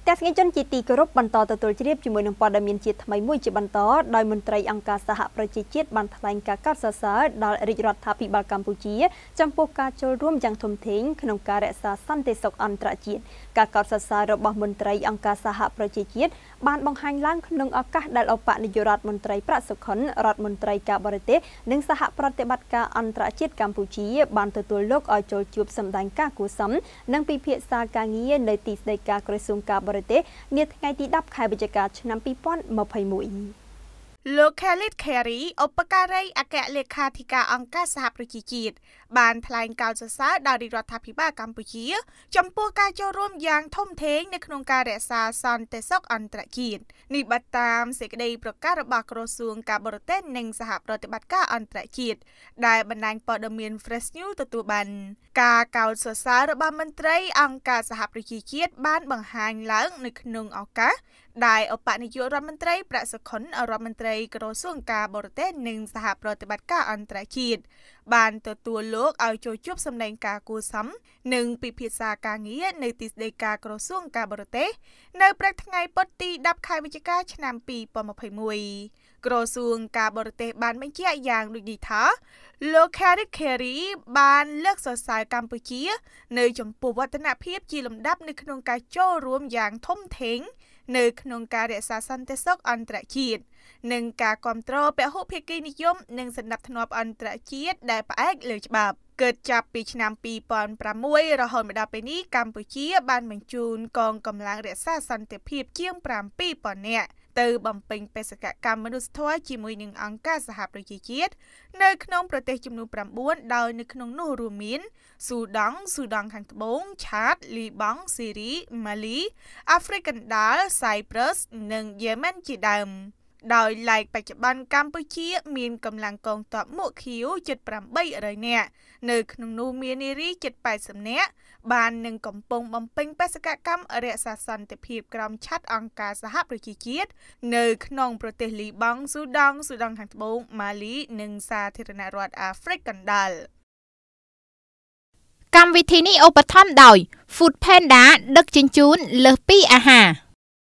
តែស្ងេចជនជាទីគោរពបន្តទទួលជ្រាបជាមួយនឹងព័ត៌មានជាតិថ្មីមួយជាបន្តដោយមន្ត្រីអង្គការសហប្រជាជាតិបានថ្លែងការកោតសរសើរដល់រាជរដ្ឋាភិបាលកម្ពុជាចំពោះការចូលរួមយ៉ាងធំធេងក្នុងការរក្សាសន្តិសុខអន្តរជាតិការកោតសរសើររបស់មន្ត្រីអង្គការសហប្រជាជាតិបានបង្ហាញឡើងក្នុងឱកាសដែលឧបនាយករដ្ឋមន្ត្រីប្រាក់សុខុនរដ្ឋមន្ត្រីការបរទេសនិងសហប្រតិបត្តិការអន្តរជាតិកម្ពុជាបានទទួលលោកឲ្យចូលជួបសម្ដែងការគួរសមនិងពិភាក្សាការងារនៅទីស្តីការក្រសួងការបរទេសនាថ្ងៃទី10ខែវិច្ឆិកាឆ្នាំ2021 លោក Carrie ឧបការីអគ្គលេខាធិការអង្គការសហប្រជាជាតិបានថ្លែងកោតសរសើរដល់រដ្ឋាភិបាលកម្ពុជាចំពោះការចូលរួមយ៉ាងធំធេងនៅក្នុងការរក្សាសន្តិសុខអន្តរជាតិនេះបើតាមសេចក្តីប្រកាសរបស់ក្រសួងការបរទេសនិងសហប្រតិបត្តិការអន្តរជាតិដែលបណ្ដាញព័ត៌មាន Fresh News ទទួលបានការកោតសរសើររបស់មន្ត្រីអង្គការសហប្រជាជាតិបានបង្ហាញឡើងនៅក្នុងឱកាសដែលឧបនាយករដ្ឋមន្ត្រីប្រាក់សុខុនរដ្ឋមន្ត្រីក្រសួងការបរទេសនិងសហប្រតិបត្តិការអន្តរជាតិបានទទួលលោកឲ្យចូលជួបសម្ដែងការគួរសមនិងពិភាក្សាការងារនៅទីស្តីការក្រសួងការបរទេសនៅព្រឹកថ្ងៃពុធទី10ខែវិច្ឆិកាឆ្នាំ2021ក្រសួងការបរទេសបានបញ្ជាក់យ៉ាងដូចនេះថាលោក Carrie បានលើកសរសើរកម្ពុជានៅចំពោះវឌ្ឍនភាពជាលំដាប់នៅក្នុងការចូលរួមយ៉ាងធំធេងនៅក្នុងការរក្សាសន្តិសុខអន្តរជាតិនិងការគ្រប់គ្រងពហុភាគីនិយមនិងសណ្ដាប់ធ្នាប់អន្តរជាតិដែលផ្អែកលើច្បាប់កើតចាប់ពីឆ្នាំ2006រហូតមកដល់ពេលនេះកម្ពុជាបានបញ្ជូនកងកម្លាំងរក្សាសន្តិភាពជាង7,000 នាក់ទៅបំពេញបេសកកម្មមនុស្សធម៌ជាមួយនឹងអង្គការសហប្រជាជាតិនៅក្នុងប្រទេសចំនួន9ដោយនៅក្នុងនោះរួមមានស៊ូដង់ខាងត្បូងឆាតលីបង់ស៊ីរីម៉ាលីអាហ្វ្រិកកណ្ដាលសៃប្រុសនិងយេម៉ែនជាដើមដោយឡែកបច្ចុប្បន្នកម្ពុជាមានកម្លាំងកងទ័ពមុខខៀវជិត800នាក់នៅក្នុងនោះមាននារីជិត80នាក់បាននឹងកំពុងបំពេញបេសកកម្មរក្សាសន្តិភាពក្រោមឆ័ត្រអង្គការសហប្រជាជាតិនៅក្នុងប្រទេសលីបង់ស៊ូដង់ខាងត្បូងម៉ាលីនិងសាធារណរដ្ឋអាហ្វ្រិកកណ្ដាលកម្មវិធីនេះឧបត្ថម្ភដោយ Food Panda ដឹកជញ្ជូនលើសពីអាហារ